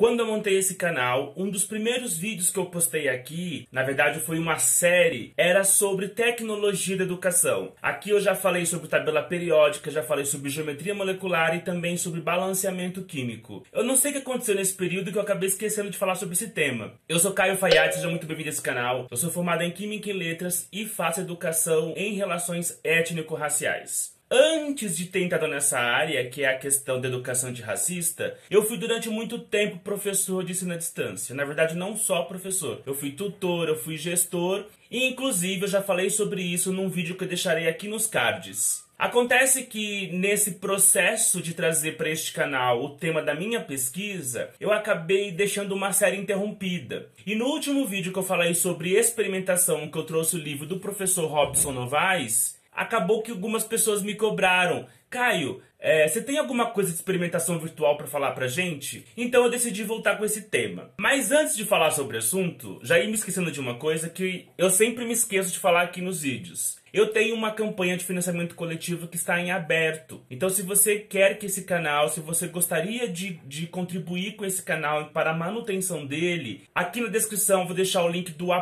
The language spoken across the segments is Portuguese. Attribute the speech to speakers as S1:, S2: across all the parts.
S1: Quando eu montei esse canal, um dos primeiros vídeos que eu postei aqui, na verdade foi uma série, era sobre tecnologia da educação. Aqui eu já falei sobre tabela periódica, já falei sobre geometria molecular e também sobre balanceamento químico. Eu não sei o que aconteceu nesse período que eu acabei esquecendo de falar sobre esse tema. Eu sou Caio Fayad, seja muito bem-vindo a esse canal. Eu sou formado em Química e Letras e faço educação em relações étnico-raciais. Antes de ter entrado nessa área, que é a questão da educação antirracista, eu fui durante muito tempo professor de ensino à distância. Na verdade, não só professor. Eu fui tutor, eu fui gestor e, inclusive, eu já falei sobre isso num vídeo que eu deixarei aqui nos cards. Acontece que nesse processo de trazer para este canal o tema da minha pesquisa, eu acabei deixando uma série interrompida. E no último vídeo que eu falei sobre experimentação, que eu trouxe o livro do professor Robson Novaes, acabou que algumas pessoas me cobraram. Caio, você tem alguma coisa de experimentação virtual para falar pra gente? Então eu decidi voltar com esse tema. Mas antes de falar sobre o assunto, já ia me esquecendo de uma coisa que eu sempre me esqueço de falar aqui nos vídeos. Eu tenho uma campanha de financiamento coletivo que está em aberto. Então se você quer que esse canal, se você gostaria de contribuir com esse canal para a manutenção dele, aqui na descrição eu vou deixar o link do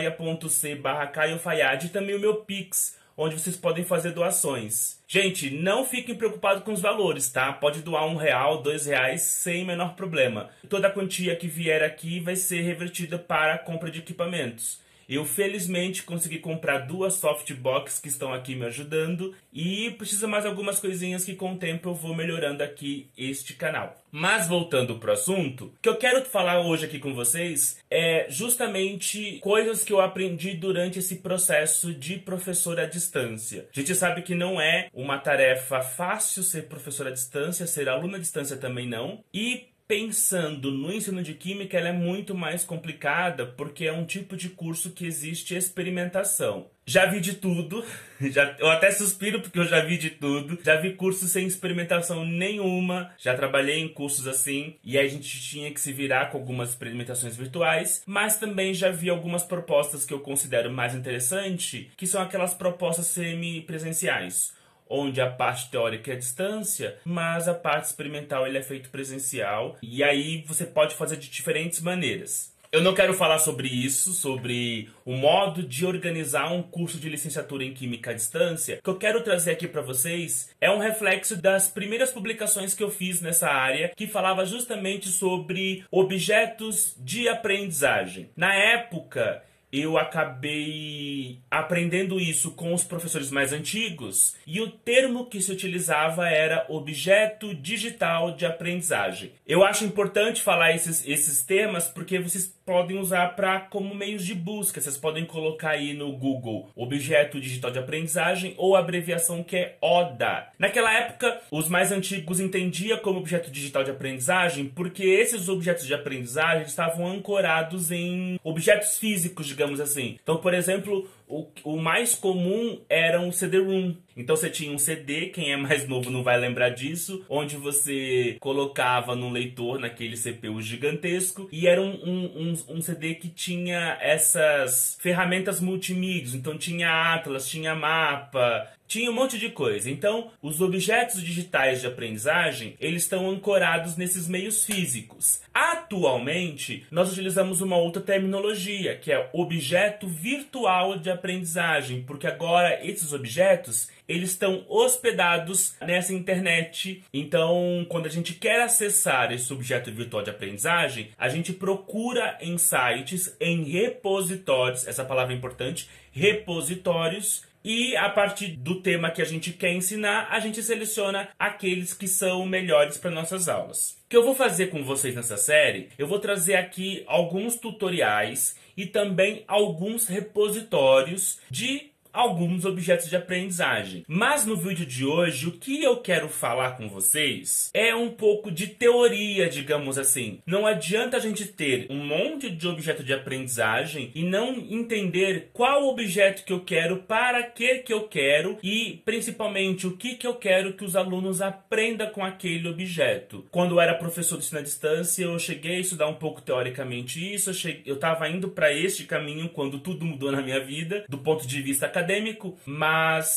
S1: apoia.c/CaioFayad e também o meu Pix, onde vocês podem fazer doações. Gente, não fiquem preocupados com os valores, tá? Pode doar R$1, R$2 sem menor problema. Toda a quantia que vier aqui vai ser revertida para a compra de equipamentos. Eu, felizmente, consegui comprar 2 softbox que estão aqui me ajudando e precisa mais algumas coisinhas que com o tempo eu vou melhorando aqui este canal. Mas voltando pro assunto, o que eu quero falar hoje aqui com vocês é justamente coisas que eu aprendi durante esse processo de professor à distância. A gente sabe que não é uma tarefa fácil ser professor à distância, ser aluno à distância também não. E pensando no ensino de química, ela é muito mais complicada porque é um tipo de curso que existe experimentação. Já vi de tudo, eu até suspiro porque eu já vi de tudo. Já vi cursos sem experimentação nenhuma, já trabalhei em cursos assim, e aí a gente tinha que se virar com algumas experimentações virtuais, mas também já vi algumas propostas que eu considero mais interessante, que são aquelas propostas semi-presenciais, onde a parte teórica é à distância, mas a parte experimental ele é feito presencial. E aí você pode fazer de diferentes maneiras. Eu não quero falar sobre isso, sobre o modo de organizar um curso de licenciatura em Química à distância. O que eu quero trazer aqui para vocês é um reflexo das primeiras publicações que eu fiz nessa área, que falava justamente sobre objetos de aprendizagem. Na época, eu acabei aprendendo isso com os professores mais antigos e o termo que se utilizava era objeto digital de aprendizagem. Eu acho importante falar esses temas porque vocês podem usar como meios de busca. Vocês podem colocar aí no Google objeto digital de aprendizagem ou a abreviação que é ODA. Naquela época, os mais antigos entendiam como objeto digital de aprendizagem porque esses objetos de aprendizagem estavam ancorados em objetos físicos, digamos assim. Então, por exemplo, o mais comum era um CD-ROM. Então você tinha um CD, quem é mais novo não vai lembrar disso, onde você colocava num leitor, naquele CPU gigantesco, e era um CD que tinha essas ferramentas multimídia. Então tinha atlas, tinha mapa, tinha um monte de coisa. Então, os objetos digitais de aprendizagem, eles estão ancorados nesses meios físicos. Atualmente, nós utilizamos uma outra terminologia, que é objeto virtual de aprendizagem, porque agora esses objetos, eles estão hospedados nessa internet. Então, quando a gente quer acessar esse objeto virtual de aprendizagem, a gente procura em sites, em repositórios, essa palavra é importante, repositórios, e a partir do tema que a gente quer ensinar, a gente seleciona aqueles que são melhores para nossas aulas. O que eu vou fazer com vocês nessa série, eu vou trazer aqui alguns tutoriais e também alguns repositórios de alguns objetos de aprendizagem. Mas no vídeo de hoje, o que eu quero falar com vocês é um pouco de teoria, digamos assim. Não adianta a gente ter um monte de objeto de aprendizagem e não entender qual objeto que eu quero, para que eu quero e, principalmente, o que eu quero que os alunos aprendam com aquele objeto. Quando eu era professor de ensino à distância, eu cheguei a estudar um pouco teoricamente isso. Eu estava indo para este caminho quando tudo mudou na minha vida, do ponto de vista acadêmico, mas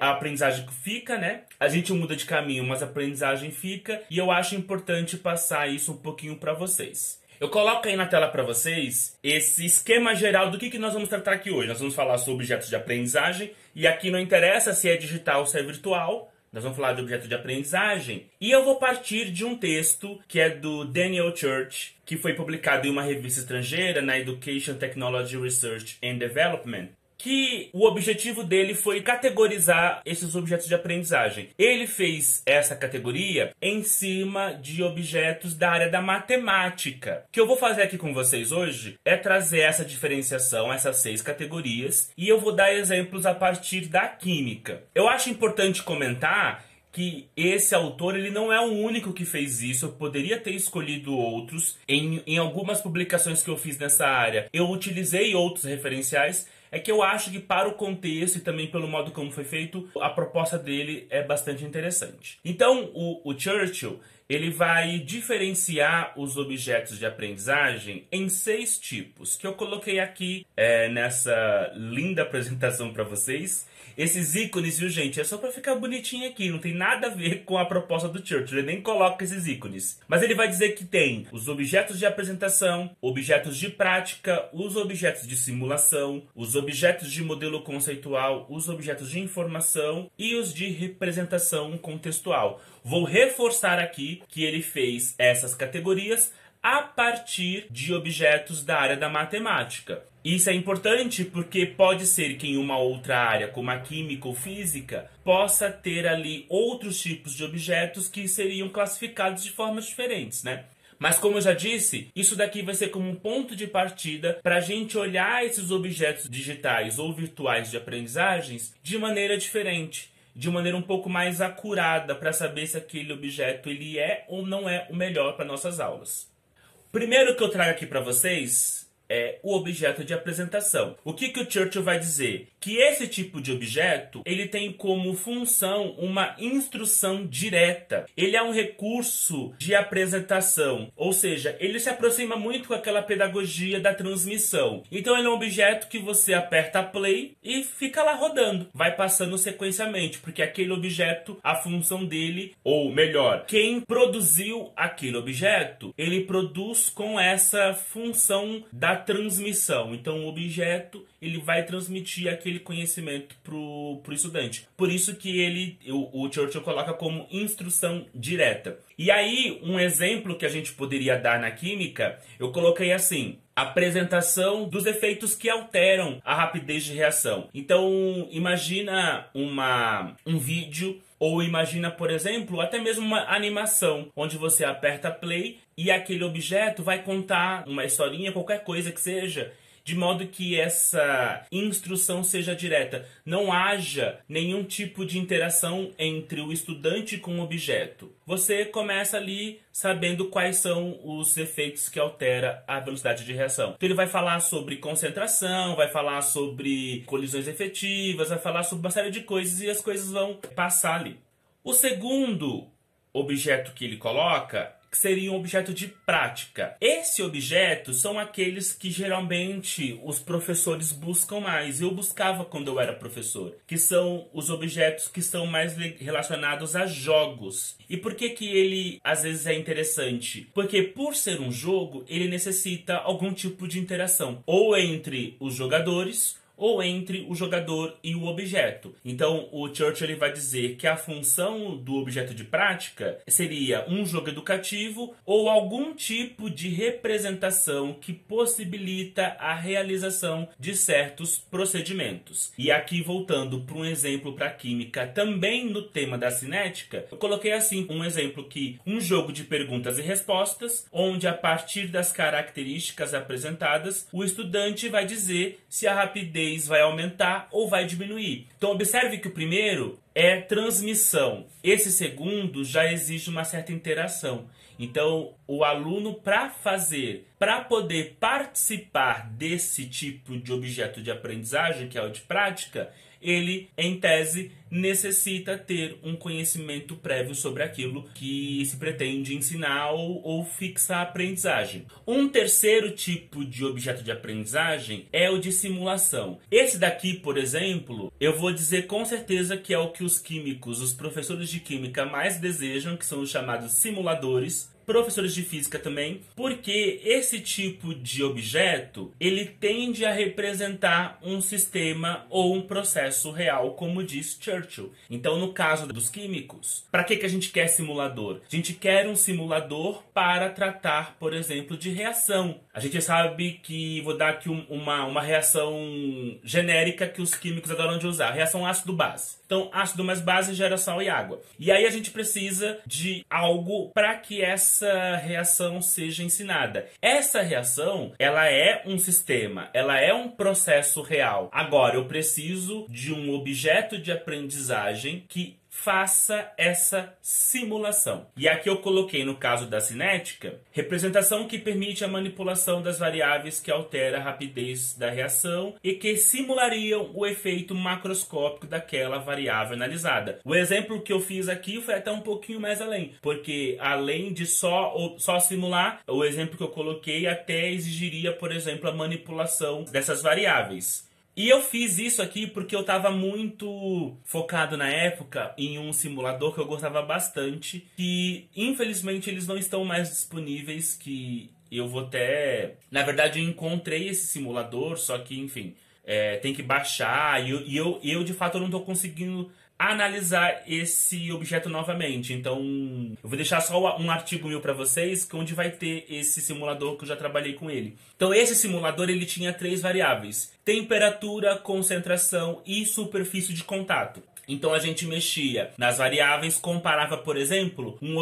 S1: a aprendizagem fica, né? A gente muda de caminho, mas a aprendizagem fica. E eu acho importante passar isso um pouquinho para vocês. Eu coloco aí na tela para vocês esse esquema geral do que nós vamos tratar aqui hoje. Nós vamos falar sobre objetos de aprendizagem. E aqui não interessa se é digital ou se é virtual. Nós vamos falar de objeto de aprendizagem. E eu vou partir de um texto que é do Daniel Church, que foi publicado em uma revista estrangeira, na Education Technology Research and Development, que o objetivo dele foi categorizar esses objetos de aprendizagem. Ele fez essa categoria em cima de objetos da área da matemática. O que eu vou fazer aqui com vocês hoje é trazer essa diferenciação, essas 6 categorias, e eu vou dar exemplos a partir da química. Eu acho importante comentar que esse autor ele não é o único que fez isso. Eu poderia ter escolhido outros. Em algumas publicações que eu fiz nessa área, eu utilizei outros referenciais. É que eu acho que para o contexto e também pelo modo como foi feito, a proposta dele é bastante interessante. Então, o Churchill, ele vai diferenciar os objetos de aprendizagem em 6 tipos, que eu coloquei aqui nessa linda apresentação para vocês. Esses ícones, viu, gente? É só para ficar bonitinho aqui, não tem nada a ver com a proposta do Churchill, ele nem coloca esses ícones. Mas ele vai dizer que tem os objetos de apresentação, objetos de prática, os objetos de simulação, os objetos de modelo conceitual, os objetos de informação e os de representação contextual. Vou reforçar aqui que ele fez essas categorias a partir de objetos da área da matemática. Isso é importante porque pode ser que em uma outra área, como a química ou física, possa ter ali outros tipos de objetos que seriam classificados de formas diferentes, né? Mas como eu já disse, isso daqui vai ser como um ponto de partida para a gente olhar esses objetos digitais ou virtuais de aprendizagens de maneira diferente, de maneira um pouco mais acurada, para saber se aquele objeto ele é ou não é o melhor para nossas aulas. Primeiro que eu trago aqui para vocês é o objeto de apresentação. O que o Churchill vai dizer? Que esse tipo de objeto, ele tem como função uma instrução direta. Ele é um recurso de apresentação, ou seja, ele se aproxima muito com aquela pedagogia da transmissão. Então ele é um objeto que você aperta play e fica lá rodando. Vai passando sequencialmente, porque aquele objeto, a função dele, ou melhor, quem produziu aquele objeto, ele produz com essa função da transmissão. Então o objeto ele vai transmitir aquele conhecimento pro estudante. Por isso que o Churchill coloca como instrução direta. E aí um exemplo que a gente poderia dar na química, eu coloquei assim: apresentação dos efeitos que alteram a rapidez de reação. Então imagina um vídeo, ou imagina, por exemplo, até mesmo uma animação, onde você aperta play e aquele objeto vai contar uma historinha, qualquer coisa que seja, de modo que essa instrução seja direta. Não haja nenhum tipo de interação entre o estudante com o objeto. Você começa ali sabendo quais são os efeitos que altera a velocidade de reação. Então ele vai falar sobre concentração, vai falar sobre colisões efetivas, vai falar sobre uma série de coisas e as coisas vão passar ali. O segundo objeto que ele coloca seria um objeto de prática. Esse objeto são aqueles que geralmente os professores buscam mais. Eu buscava quando eu era professor, que são os objetos que são mais relacionados a jogos. E por que ele às vezes é interessante? Porque por ser um jogo, ele necessita algum tipo de interação, ou entre os jogadores, ou entre o jogador e o objeto. Então o Churchill ele vai dizer que a função do objeto de prática seria um jogo educativo ou algum tipo de representação que possibilita a realização de certos procedimentos. E aqui, voltando para um exemplo para a química, também no tema da cinética, eu coloquei assim um exemplo que um jogo de perguntas e respostas, onde a partir das características apresentadas, o estudante vai dizer se a rapidez vai aumentar ou vai diminuir. Então observe que o primeiro é transmissão. Esse segundo já exige uma certa interação. Então o aluno, para poder participar desse tipo de objeto de aprendizagem, que é o de prática, ele, em tese, necessita ter um conhecimento prévio sobre aquilo que se pretende ensinar ou fixar a aprendizagem. Um terceiro tipo de objeto de aprendizagem é o de simulação. Esse daqui, por exemplo, eu vou dizer com certeza que é o que os químicos, os professores de química mais desejam, que são os chamados simuladores. Professores de física também, porque esse tipo de objeto, ele tende a representar um sistema ou um processo real, como diz Churchill. Então, no caso dos químicos, para que a gente quer simulador? A gente quer um simulador para tratar, por exemplo, de reação. A gente sabe que, vou dar aqui uma reação genérica que os químicos adoram de usar, reação ácido-base. Então, ácido mais base gera sal e água. E aí a gente precisa de algo para que essa reação seja ensinada. Essa reação, ela é um sistema, ela é um processo real. Agora, eu preciso de um objeto de aprendizagem que faça essa simulação. E aqui eu coloquei, no caso da cinética, representação que permite a manipulação das variáveis que altera a rapidez da reação e que simulariam o efeito macroscópico daquela variável analisada. O exemplo que eu fiz aqui foi até um pouquinho mais além, porque além de só simular, o exemplo que eu coloquei até exigiria, por exemplo, a manipulação dessas variáveis. E eu fiz isso aqui porque eu estava muito focado na época em um simulador que eu gostava bastante, que infelizmente eles não estão mais disponíveis, que eu vou até... Na verdade eu encontrei esse simulador, só que enfim, tem que baixar e eu de fato não estou conseguindo analisar esse objeto novamente. Então, eu vou deixar só um artigo meu para vocês, onde vai ter esse simulador que eu já trabalhei com ele. Então, esse simulador ele tinha 3 variáveis: temperatura, concentração e superfície de contato. Então, a gente mexia nas variáveis, comparava, por exemplo, um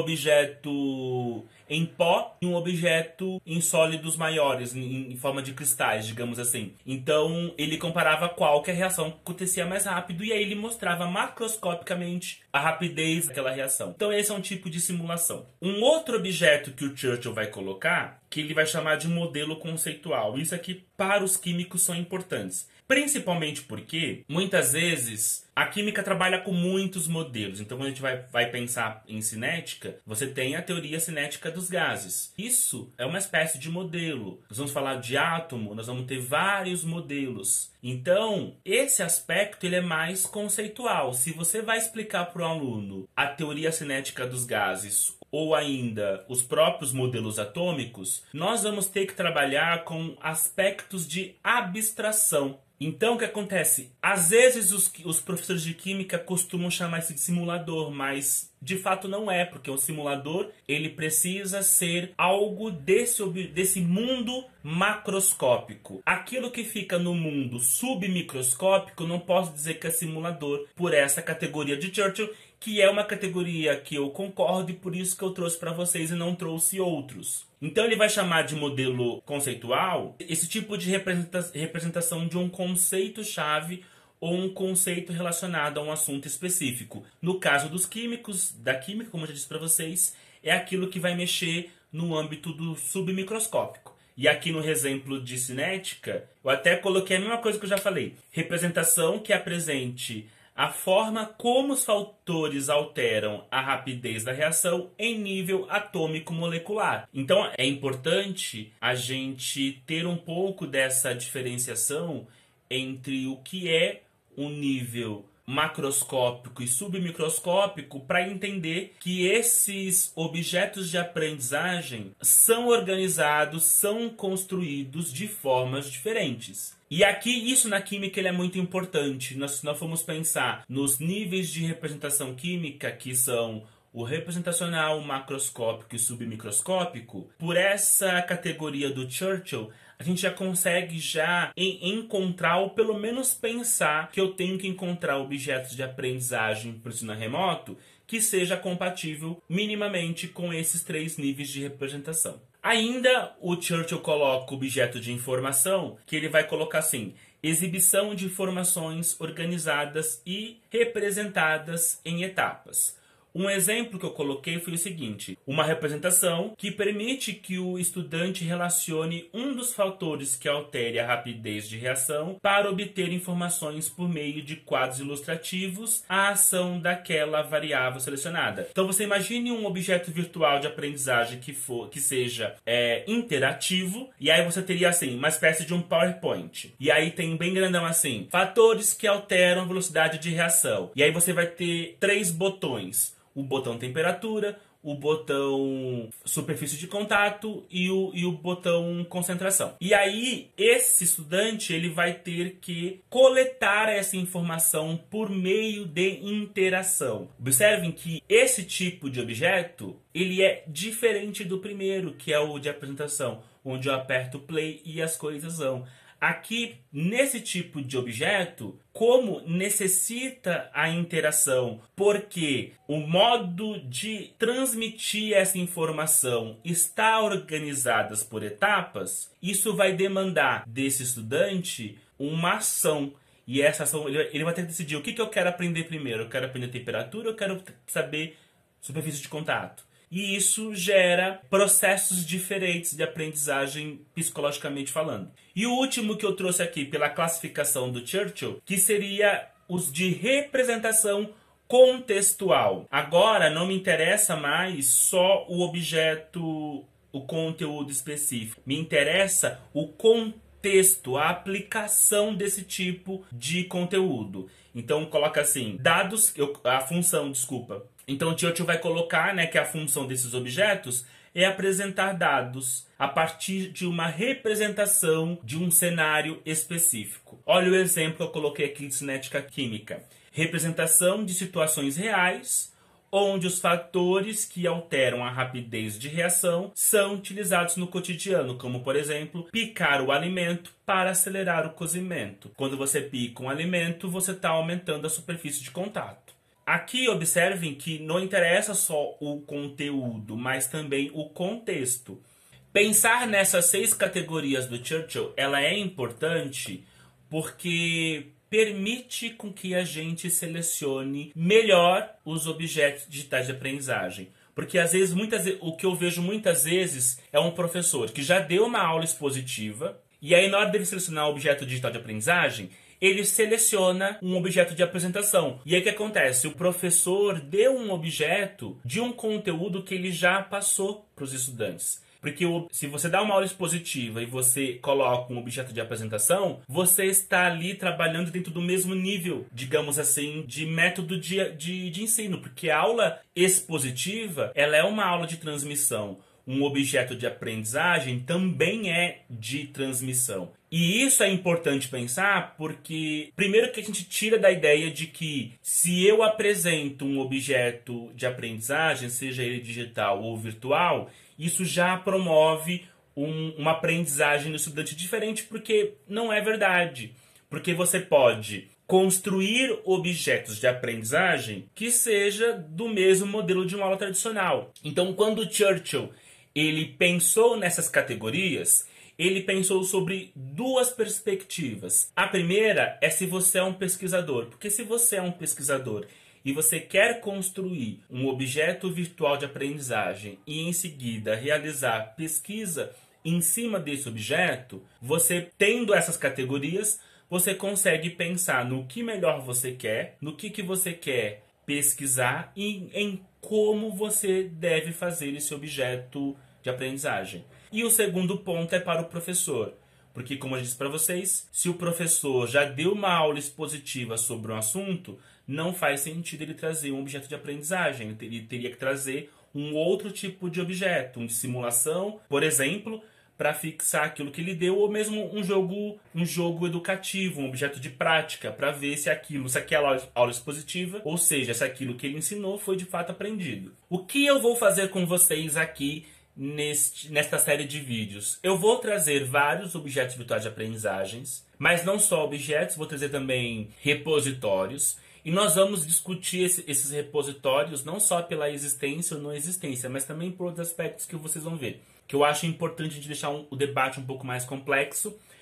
S1: objeto em pó e um objeto em sólidos maiores, em forma de cristais, digamos assim. Então, ele comparava qual que a reação acontecia mais rápido e aí ele mostrava macroscopicamente a rapidez daquela reação. Então, esse é um tipo de simulação. Um outro objeto que o Churchill vai colocar, que ele vai chamar de modelo conceitual. Isso aqui, para os químicos, são importantes. Principalmente porque, muitas vezes, a química trabalha com muitos modelos. Então, quando a gente vai pensar em cinética, você tem a teoria cinética dos gases. Isso é uma espécie de modelo. Nós vamos falar de átomo, nós vamos ter vários modelos. Então, esse aspecto ele é mais conceitual. Se você vai explicar para o aluno a teoria cinética dos gases ou ainda os próprios modelos atômicos, nós vamos ter que trabalhar com aspectos de abstração. Então, o que acontece? Às vezes os professores de química costumam chamar isso de simulador, mas de fato não é, porque o simulador ele precisa ser algo desse mundo macroscópico. Aquilo que fica no mundo submicroscópico, não posso dizer que é simulador por essa categoria de Churchill, que é uma categoria que eu concordo e por isso que eu trouxe para vocês e não trouxe outros. Então ele vai chamar de modelo conceitual esse tipo de representação de um conceito-chave ou um conceito relacionado a um assunto específico. No caso dos químicos, da química, como eu já disse para vocês, é aquilo que vai mexer no âmbito do submicroscópico. E aqui no exemplo de cinética, eu até coloquei a mesma coisa que eu já falei. Representação que apresente a forma como os fatores alteram a rapidez da reação em nível atômico molecular. Então é importante a gente ter um pouco dessa diferenciação entre o que é um nível macroscópico e submicroscópico para entender que esses objetos de aprendizagem são organizados, são construídos de formas diferentes. E aqui, isso na química ele é muito importante. Se nós formos pensar nos níveis de representação química, que são o representacional, o macroscópico e submicroscópico, por essa categoria do Churchill, a gente já consegue encontrar, ou pelo menos pensar, que eu tenho que encontrar objetos de aprendizagem para o ensino remoto que seja compatível minimamente com esses 3 níveis de representação. Ainda o Churchill coloca o objeto de informação, que ele vai colocar assim: exibição de informações organizadas e representadas em etapas. Um exemplo que eu coloquei foi o seguinte: uma representação que permite que o estudante relacione um dos fatores que altere a rapidez de reação para obter informações por meio de quadros ilustrativos à ação daquela variável selecionada. Então você imagine um objeto virtual de aprendizagem que seja interativo, e aí você teria assim uma espécie de um PowerPoint. E aí tem bem grandão assim, fatores que alteram a velocidade de reação. E aí você vai ter 3 botões: o botão temperatura, o botão superfície de contato e o botão concentração. E aí, esse estudante ele vai ter que coletar essa informação por meio de interação. Observem que esse tipo de objeto ele é diferente do primeiro, que é o de apresentação, onde eu aperto play e as coisas vão. Aqui, nesse tipo de objeto, como necessita a interação, porque o modo de transmitir essa informação está organizado por etapas, isso vai demandar desse estudante uma ação. E essa ação, ele vai ter que decidir o que eu quero aprender primeiro. Eu quero aprender temperatura ou eu quero saber superfície de contato? E isso gera processos diferentes de aprendizagem psicologicamente falando. E o último que eu trouxe aqui pela classificação do Churchill, que seria os de representação contextual. Agora não me interessa mais só o objeto, o conteúdo específico. Me interessa o contexto, a aplicação desse tipo de conteúdo. Então coloca assim, Então o Churchill vai colocar, que a função desses objetos é apresentar dados a partir de uma representação de um cenário específico. Olha o exemplo que eu coloquei aqui de cinética química. Representação de situações reais, onde os fatores que alteram a rapidez de reação são utilizados no cotidiano, como, por exemplo, picar o alimento para acelerar o cozimento. Quando você pica um alimento, você está aumentando a superfície de contato. Aqui observem que não interessa só o conteúdo, mas também o contexto. Pensar nessas 6 categorias do Churchill, ela é importante porque permite com que a gente selecione melhor os objetos digitais de aprendizagem. Porque às vezes, o que eu vejo muitas vezes é um professor que já deu uma aula expositiva e aí na hora dele selecionar o objeto digital de aprendizagem, ele seleciona um objeto de apresentação. E aí o que acontece? O professor deu um objeto de um conteúdo que ele já passou para os estudantes. Porque se você dá uma aula expositiva e você coloca um objeto de apresentação, você está ali trabalhando dentro do mesmo nível, digamos assim, de método de ensino. Porque a aula expositiva, ela é uma aula de transmissão. Um objeto de aprendizagem também é de transmissão. E isso é importante pensar porque, primeiro, que a gente tira da ideia de que se eu apresento um objeto de aprendizagem, seja ele digital ou virtual, isso já promove uma aprendizagem no estudante diferente, porque não é verdade. Porque você pode construir objetos de aprendizagem que seja do mesmo modelo de uma aula tradicional. Então, quando o Churchill ele pensou nessas categorias, ele pensou sobre 2 perspectivas. A primeira é se você é um pesquisador, porque se você é um pesquisador e você quer construir um objeto virtual de aprendizagem e em seguida realizar pesquisa em cima desse objeto, você tendo essas categorias, você consegue pensar no que melhor você quer, no que você quer pesquisar e em como você deve fazer esse objeto de aprendizagem. E o segundo ponto é para o professor, porque, como eu disse para vocês, se o professor já deu uma aula expositiva sobre um assunto, não faz sentido ele trazer um objeto de aprendizagem. Ele teria que trazer um outro tipo de objeto, um de simulação, por exemplo, para fixar aquilo que ele deu, ou mesmo um jogo educativo, um objeto de prática, para ver se aquela aula expositiva, ou seja, se aquilo que ele ensinou foi de fato aprendido. O que eu vou fazer com vocês aqui nesta série de vídeos? Eu vou trazer vários objetos virtuais de aprendizagens, mas não só objetos, vou trazer também repositórios. E nós vamos discutir esses repositórios não só pela existência ou não existência, mas também por outros aspectos que vocês vão ver. Que eu acho importante a gente deixar o debate um pouco mais complexo.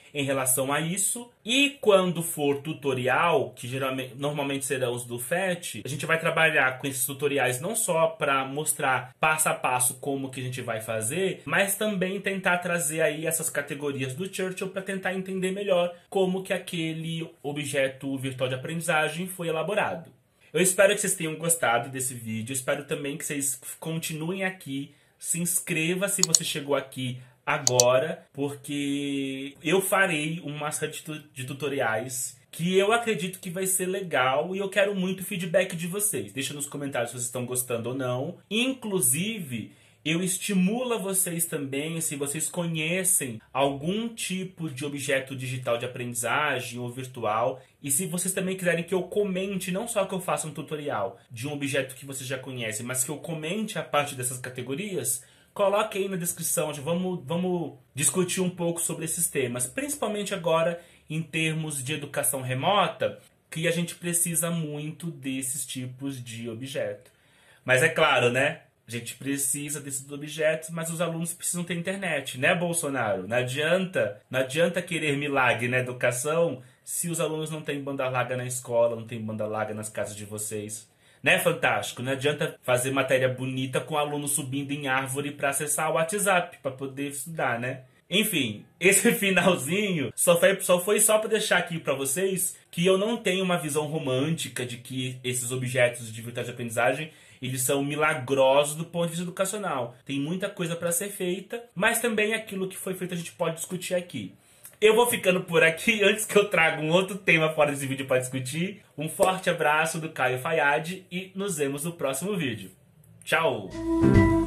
S1: em relação a isso. E quando for tutorial, que normalmente serão os do FET, a gente vai trabalhar com esses tutoriais não só para mostrar passo a passo como que a gente vai fazer, mas também tentar trazer aí essas categorias do Churchill para tentar entender melhor como que aquele objeto virtual de aprendizagem foi elaborado. Eu espero que vocês tenham gostado desse vídeo, espero também que vocês continuem aqui, se inscreva se você chegou aqui agora, porque eu farei uma série de tutoriais que eu acredito que vai ser legal e eu quero muito feedback de vocês. Deixa nos comentários se vocês estão gostando ou não. Inclusive, eu estimulo a vocês também, se vocês conhecem algum tipo de objeto digital de aprendizagem ou virtual, e se vocês também quiserem que eu comente, não só que eu faça um tutorial de um objeto que vocês já conhecem, mas que eu comente a parte dessas categorias, coloque aí na descrição, vamos discutir um pouco sobre esses temas, principalmente agora em termos de educação remota, que a gente precisa muito desses tipos de objeto. Mas é claro, né? A gente precisa desses objetos, mas os alunos precisam ter internet, né, Bolsonaro? Não adianta querer milagre na educação se os alunos não têm banda larga na escola, não tem banda larga nas casas de vocês. Né, Fantástico? Não adianta fazer matéria bonita com o aluno subindo em árvore para acessar o WhatsApp, para poder estudar, né? Enfim, esse finalzinho só foi para deixar aqui para vocês que eu não tenho uma visão romântica de que esses objetos de virtual de aprendizagem eles são milagrosos do ponto de vista educacional. Tem muita coisa para ser feita, mas também aquilo que foi feito a gente pode discutir aqui. Eu vou ficando por aqui antes que eu traga um outro tema fora desse vídeo para discutir. Um forte abraço do Caio Fayad e nos vemos no próximo vídeo. Tchau!